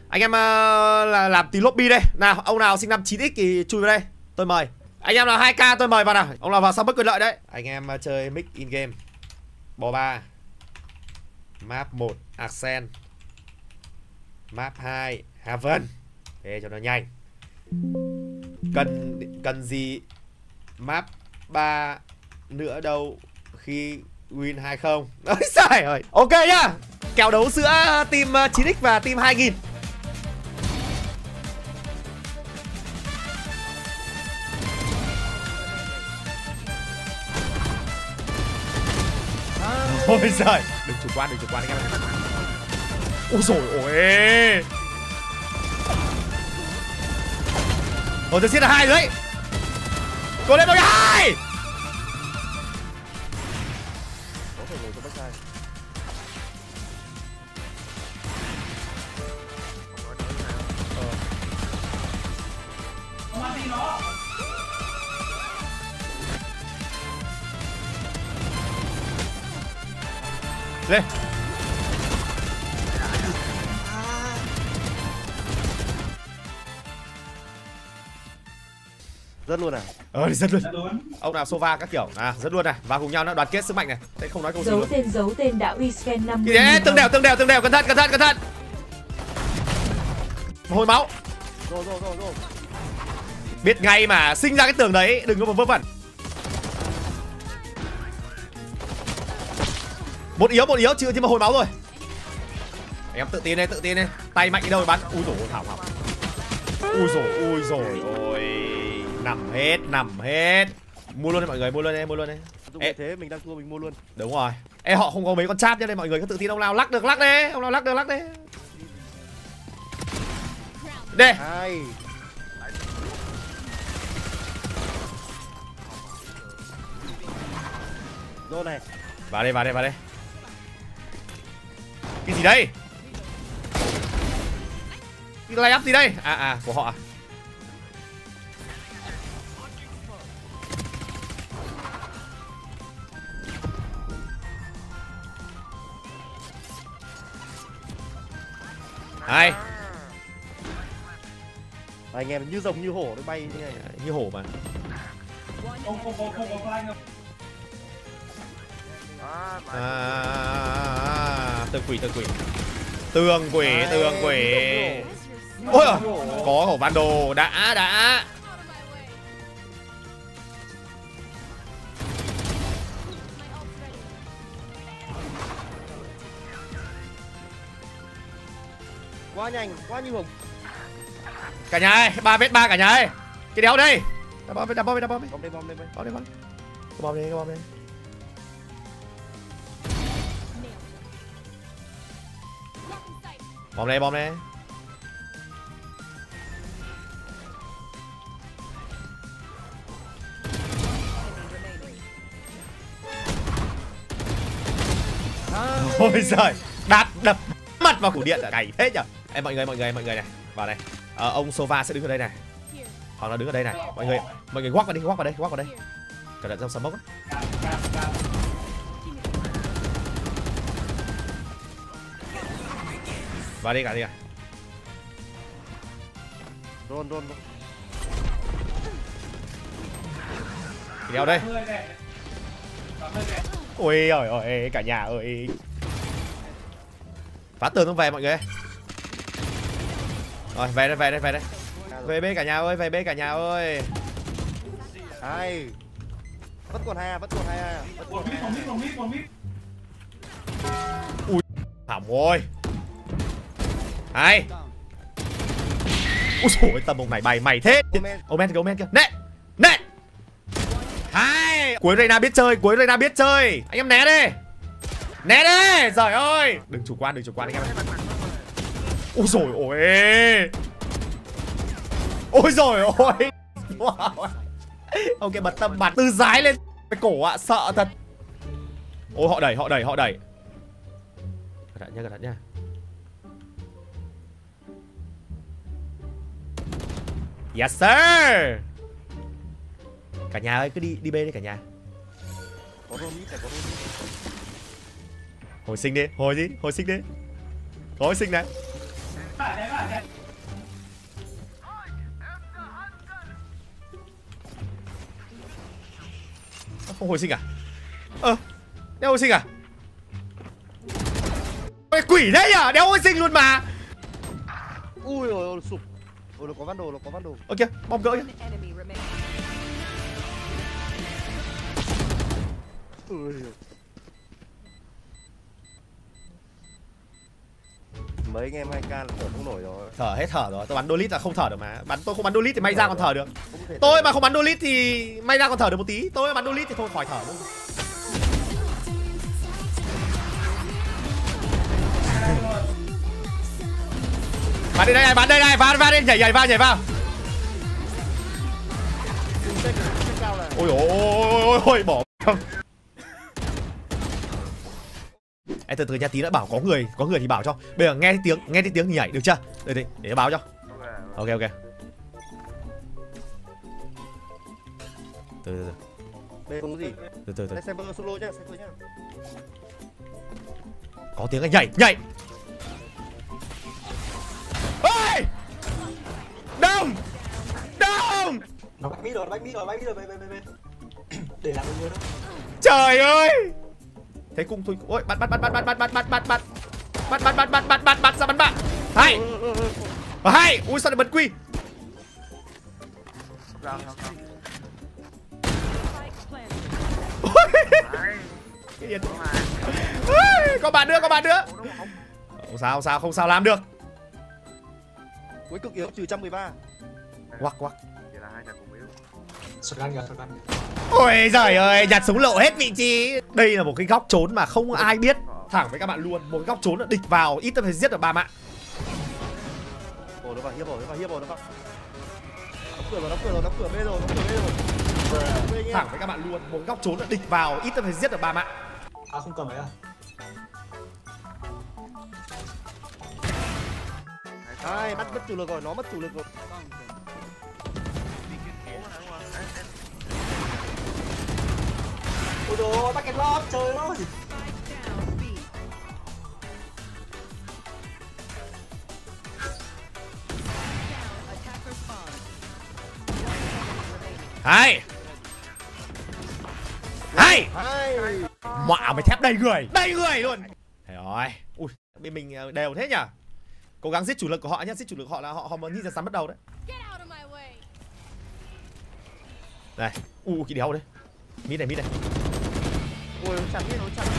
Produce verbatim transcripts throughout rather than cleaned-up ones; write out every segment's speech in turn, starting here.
Anh em uh, là làm tí lobby đây. Nào, ông nào sinh năm chín x thì chui vào đây. Tôi mời. Anh em nào hai k tôi mời vào nào. Ông nào vào xong mất quyền lợi đấy. Anh em uh, chơi mix in game. Bò ba. Map một Accent. Map hai Haven. Để cho nó nhanh. Cần cần gì map ba nữa đâu khi win hai không. Ôi trời ơi. Ok nhá. Kèo đấu giữa team chín x và team hai nghìn. Ôi giời. Đừng chủ quan, đừng chủ quan anh em. Ôi dồi ôi. Ôi tôi giết là hai rồi đấy. Cố lên đội hai. Có thể ngồi trong backside. Lên. Rất luôn à? Ờ thì rất luôn. Ông nào Sova các kiểu à, rất luôn này, vào cùng nhau nó đoàn kết sức mạnh này. Thế không nói câu gì giấu luôn. tên giấu tên đã uy scan năm mươi. Đấy, tương đều tương đều tương đều, cẩn thận cẩn thận cẩn thận. Hồi máu. Rồi rồi rồi rồi. Biết ngay mà, sinh ra cái tường đấy, đừng có mà vớ vẩn. Một yếu một yếu chưa nhưng mà hồi máu rồi. Anh em tự tin đây, tự tin đây. Tay mạnh đi đâu bắn. Ui dồi ôi thảo thảo. Ui dồi ui dồi ôi. Nằm hết, nằm hết. Mua luôn đi mọi người, mua luôn đi, mua luôn đi. Ê, thế mình đang thua mình mua luôn. Đúng rồi. Ê họ không có mấy con chat nhá, đây mọi người cứ tự tin, ông nào lắc được lắc đi, ông nào lắc được lắc đi. Đây. Hai. Rồi này. Vào đây, vào đây, vào đây. Cái gì đây? Cái lay up gì đây? À à, của họ à? Hai. Anh em như rồng như hổ nó bay như này. Như hổ mà. Không không không không có flank đâu. À, tường quỷ, tường quỷ. Tường quỷ, tường quỷ. Ôi à, có khẩu van đồ, đã, đã. Quá nhanh, quá như hồng. Cả nhà ơi, ba vết ba cả nhà ơi. Cái đéo đây. Đá bom đi, đá bom đi, đá bom đi. Bom đây, bom đây, Bom đi, bom đi. Cái bom đi, cái bom đi. Bom đây, bom đây. Ôi giời, đạp đập mặt vào củ điện cày thế nhở. Em mọi người, mọi người, mọi người này, vào này. Ờ, ông Sova sẽ đứng ở đây này. Hoặc là đứng ở đây này. Mọi người, mọi người walk vào đi, walk vào đây, walk vào đây. Cẩn thận trong smoke á. Vào đi cả đi à. Rôn rôn. Đeo đây. Ôi ôi ôi cả nhà ơi. Phá tường không về mọi người. Rồi về đây, về đây, về đây. Về bê cả nhà ơi, về bê cả nhà ơi. Hai. Vẫn còn hai à, vẫn còn hai à. Vẫn còn hai. Còn mít, còn mít, còn mít. Ui, hỏng rồi. Hai. Ui dồi ôi, tầm ông này bày mày thế. Omen kìa, Omen kìa. Nè, nè. Hai. Cuối Reyna biết chơi, cuối Reyna biết chơi. Anh em né đi. Né đi, trời ơi. Đừng chủ quan, đừng chủ quan anh em. Ui dồi ôi. Ôi dồi ôi. Ok bật tâm bật từ dái lên cái cổ ạ, à, sợ thật. Ôi họ đẩy, họ đẩy, họ đẩy. Cẩn thận nha, cẩn thận nha. Yes sir. Cả nhà ơi cứ đi đi bê đi cả nhà. Có rôn mít này, có rôn mít. Hồi sinh đi, hồi gì? Hồi sinh đi. Hồi sinh này. Phải đấy, phải đấy. không hồi sinh à? Ơ, đeo hồi sinh à? Ôi, quỷ đấy nhở, đeo hồi sinh luôn mà. Ui rồi ôi sụp. Ôi nó có văn đồ, nó có văn đồ. Ok, bom gỡ nhá. Ui. Mấy anh em hai k là thở không nổi rồi. Thở hết thở rồi, tôi bắn đôi lít là không thở được mà. Bắn tôi không bắn đôi lít thì may ra còn thở được. Không thể Tôi thở. mà không bắn đôi lít thì may ra còn thở được một tí. Tôi bắn đôi lít thì thôi khỏi thở luôn. Bắn đi đây này, bắn đây này, vào vào đi, nhảy nhảy vào nhảy vào. Check, check cao này. Ôi ôi ôi ôi ôi bỏ. Ê, từ từ nha, tí nữa bảo có người, có người thì bảo cho. Bây giờ nghe thấy tiếng, nghe thấy tiếng thì nhảy được chưa? Để để để báo cho. Ok ok. Từ từ từ. Đây không có gì. Từ từ từ. Đây Cyber solo nhá, Cyber nhá. Có tiếng anh nhảy, nhảy. Ôi! Đông! Đông! Nó bách mít rồi, nó bách mít rồi, bách mít rồi, về về về về. Để làm người đó. Trời ơi! Thấy cung thôi. Ôi, bắt bắt bắt bắt bắt bắt bắt bắt bắt bắt. Bắt bắt bắt bắt bắt bắt bắt ra bắn bạn. Hay. Hay, ui sao lại bật quy. Có bạn nữa, có bạn nữa. Không sao, không sao, không sao làm được. Cuối cực yếu trừ một trăm mười ba. Quắc quắc. Shotgun kìa, shotgun. Ôi giời ơi, nhặt súng lộ hết vị trí. Đây là một cái góc trốn mà không ai biết. Thẳng với các bạn luôn, một cái góc trốn là địch vào ít ta phải giết được ba mạng. Ồ nó vào hiếp rồi, nó vào hiếp rồi, nó vào. Đóng cửa rồi, đóng cửa rồi, đóng cửa bê rồi, đóng cửa bê rồi. Thẳng với các bạn luôn, một góc trốn là địch vào ít ta phải giết được ba mạng. À không cầm ấy à? Ai bắt mất chủ lực rồi, nó mất chủ lực rồi. Ôi đồ, bắt cái lót trời ơi. Hay. Hay. Hai. Mạ mày thép đầy người, đầy người luôn. Thế rồi. Ui, bên mình đều thế nhỉ. Cố gắng giết chủ lực của họ nhé, giết chủ lực của họ là họ họ mà nhìn ra sắn bắt đầu đấy. Này, u cái đéo đấy. Mít này, mít này. Ui nó chặt, nó chặt.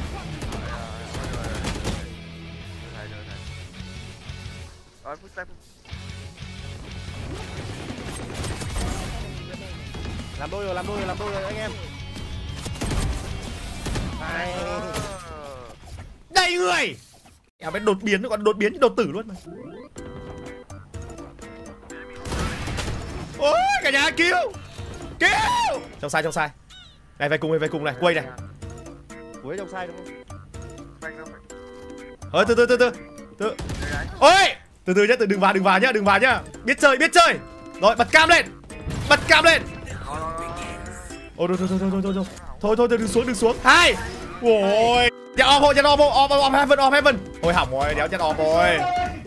Làm đôi rồi, làm đôi rồi, làm đôi rồi anh em. Hai. Đầy người. Eo bên đột biến, nó còn đột biến như đột tử luôn mà. Ôi cả nhà cứu. Cứu. Trong sai, trong sai. Này về cùng này, về cùng này, quay này. Cuối trong sai đúng không? Ơi từ từ từ từ. Từ. Ôi! Từ từ nhá, từ đừng vào, đừng vào nhá, đừng vào nhá. Biết chơi, biết chơi. Rồi bật cam lên. Bật cam lên. Ôi thôi thôi thôi thôi thôi thôi. Thôi thôi đừng xuống, đừng xuống. Hai. Ôi. Dạ om hộ, dạ om hộ, om om heaven, om heaven. Ôi hỏng rồi, đéo chết om rồi.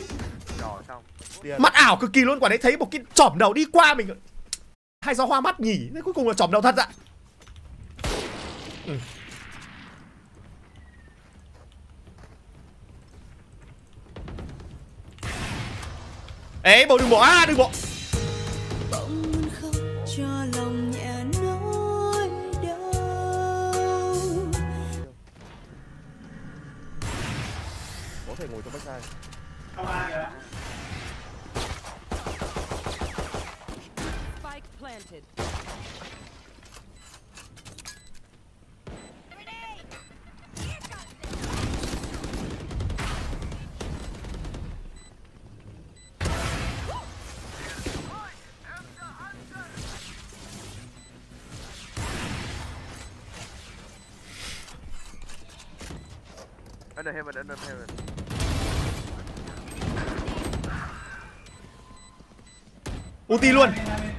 Mắt ảo cực kỳ luôn, quả đấy thấy một cái chỏm đầu đi qua mình. Hay do hoa mắt nhỉ? Thế cuối cùng là chỏm đầu thật ạ. Ừ. Ê, bộ đừng bộ, à đừng bộ. Bỗng khóc cho lòng nhẹ nỗi đau. Có thể ngồi trong backside. Không ai kìa. Spike planted. Under heaven, under heaven. Ulti luôn.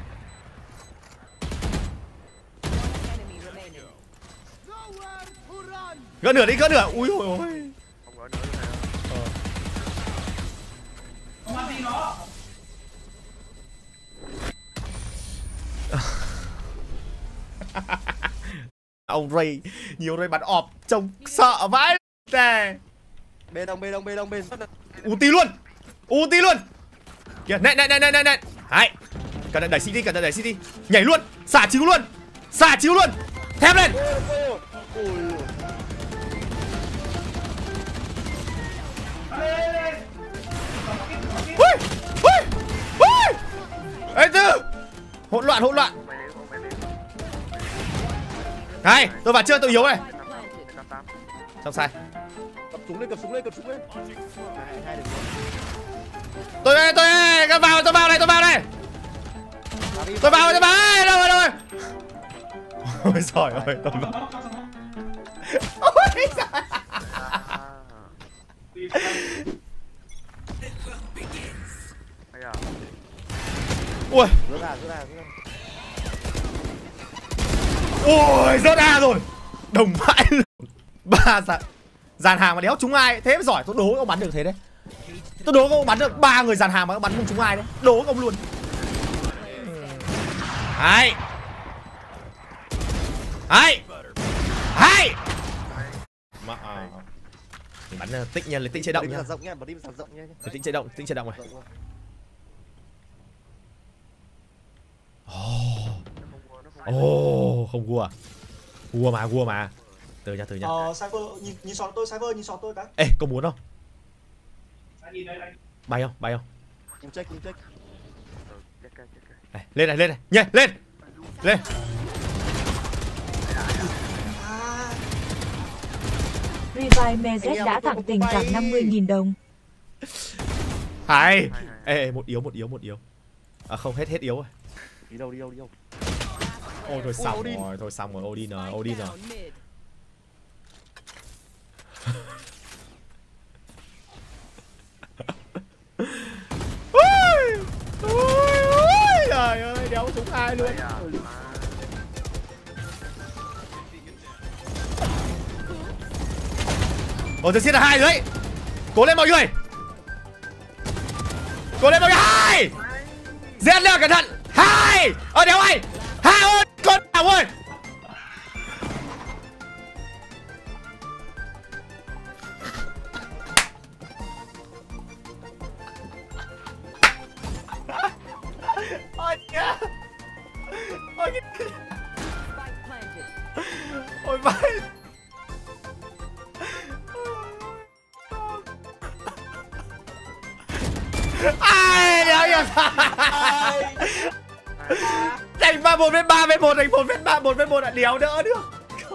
Enemy remaining. Gỡ nửa đi, gỡ nửa. Ui ôi ôi. Không có nữa nữa. Không ăn gì nó. Ông Ray nhiều Ray bắn ọp trông sợ vãi nè. Bê đông, bê đông, bê đông, bê rất là... Ulti luôn. Ulti luôn. Kìa, nè nè nè nè nè nè. Đấy. Cẩn thận đẩy City, cẩn thận đẩy City. Nhảy luôn, xả chiếu luôn. Xả chiếu luôn. Thép lên. Ui, ui, ui. Ê Tư. Hỗn loạn, hỗn loạn. Này, tôi vào chưa, tôi yếu này. Xong sai. Cặp súng lên, cặp súng lên, cặp súng lên. Hai, hai được. Tôi đây, tôi đây, tôi vào, tôi vào đây, tôi vào đây. Tôi vào, tôi vào đây, đâu rồi, đâu rồi. Ôi giời ơi, tôi vào. Ôi giời. Ui. Rớt ra, rớt ra, rớt ra. Ôi, rớt A rồi. Đồng vãi luôn. Ba dàn, dàn hàng mà đéo trúng ai. Thế mới giỏi, tôi đố ông bắn được thế đấy. Tôi đố ông bắn được ba người dàn hàng mà ông bắn không trúng ai đấy. Đố ông luôn. Hay. Hay. Hay. Mà à. Mình bắn uh, tích nha, lấy tích chế động nhá. Rộng nha, bật đi sàn rộng nha. Tích chế động, tích chế động này. Ồ, oh, không gua. Gua mà, gua mà. Từ nha, từ nha. Ờ, Cypher, nhìn, nhìn sọt tôi, Cypher, nhìn sọt tôi cái. Ê, có muốn không? Bay không, bay không? Kim check, kim check. Này, lên này, lên này, nhảy, lên. Lên. Revive Mezet đã tặng tình cảm năm mươi nghìn đồng. Hay. Ê, ê, một yếu, một yếu, một yếu. À không, hết hết yếu rồi. Đi đâu, đi đâu, đi đâu. Ôi thôi xong rồi, thôi xong rồi, Odin rồi, Odin rồi. Ôi, ôi, trời ơi, đéo trúng ai luôn. Ôi, tôi xin là hai rồi đấy. Cố lên mọi người. Cố lên mọi người. Hai. Giết leo cẩn thận. Hai. Ờ đéo ai. Hai ơi, con nào ơi. Ôi kìa. Ôi kìa. Ôi vãi. Ai đéo hiểu. Đánh ba một với ba với một, đánh một với ba một với một là đéo đỡ được.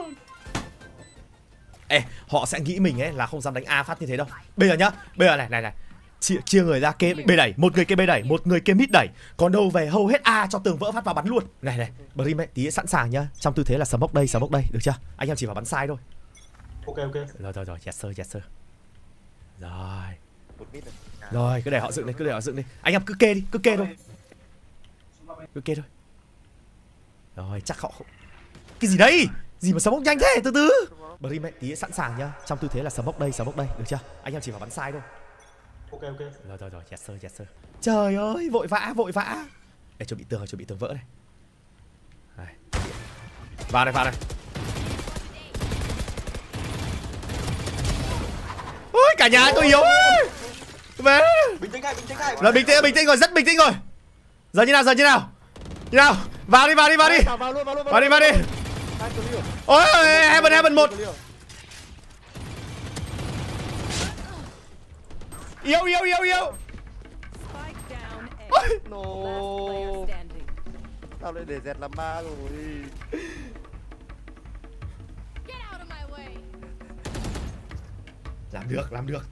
Ê, họ sẽ nghĩ mình ấy là không dám đánh A phát như thế đâu. Bây giờ nhá, bây giờ này này này. Chia, chia người ra kê B đẩy, một người kê B đẩy, một người kê mid đẩy. Còn đâu về hầu hết A cho tường vỡ phát vào bắn luôn. Này này, Brim ấy, tí sẵn sàng nhá. Trong tư thế là smoke đây, smoke đây, được chưa? Anh em chỉ vào bắn sai thôi. Ok ok. Rồi rồi rồi, yes sir, yes sir. Rồi. Một mít này. Rồi, cứ để họ dựng đi, cứ để họ dựng đi. Anh em cứ kê đi, cứ kê thôi. Cứ kê thôi. Rồi, chắc họ không... Cái gì đấy? Gì mà smoke nhanh thế, từ từ. Brim ấy, tí sẵn sàng nhá. Trong tư thế là smoke đây, smoke đây, được chưa? Anh em chỉ vào bắn sai thôi. Ok ok. Rồi rồi rồi, yes sir, yes sir. Trời ơi, vội vã, vội vã. Để chuẩn bị tường, chuẩn bị tường vỡ này. Đây. Vào đây, vào đây. Ôi, cả nhà tôi yếu. Về. Bình tĩnh ngay, bình tĩnh ngay. Rồi bình tĩnh, bình tĩnh rồi, rất bình tĩnh rồi. Giờ như nào, giờ như nào? Như nào? Vào đi, vào đi, vào đi. Vào, vào luôn, vào luôn, Vào đi, vào đi. Ôi, Heaven, Heaven một. Yếu, yếu, yếu, yếu. No. Tao lại để dẹt làm ma rồi. Làm được, làm được.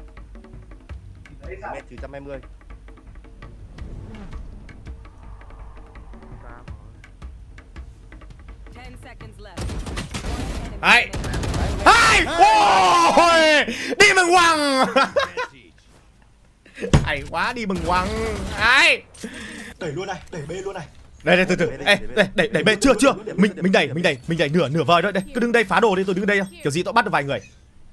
Mét trừ một trăm hai mươi. Hai. Hai. Ôi, đi mừng quăng. Hay quá, đi mừng quăng. Hai. Đẩy luôn này, đẩy B luôn này. Đây đây từ từ. Ê, đây đẩy đẩy B chưa chưa. Mình mình đẩy, mình đẩy, mình đẩy nửa nửa vời thôi. Đây, cứ đứng đây phá đồ đi, tôi đứng đây. Kiểu gì tôi bắt được vài người.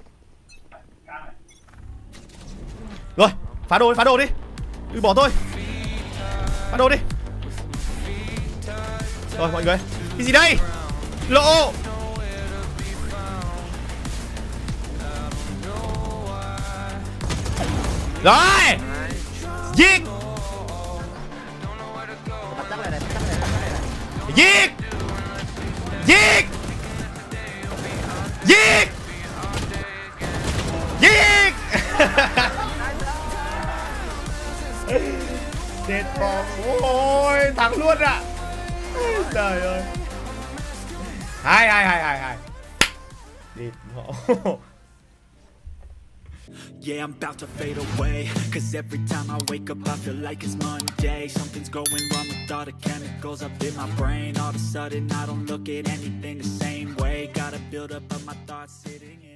Rồi, phá đồ đi, phá đồ đi. Đừng bỏ tôi. Phá đồ đi. Rồi mọi người. Cái gì đây? Lộ. Rồi. Giết. Bắn chắc này này, chắc này, chắc này này. Giết. Giết. Giết. Giết. Chết bom. Ôi thắng luôn ạ. Trời ơi. Hai hai hai hai hai. Đi. Yeah, I'm about to fade away, cause every time I wake up I feel like it's Monday. Something's going wrong with all the chemicals up in my brain. All of a sudden I don't look at anything the same way. Gotta build up of my thoughts sitting in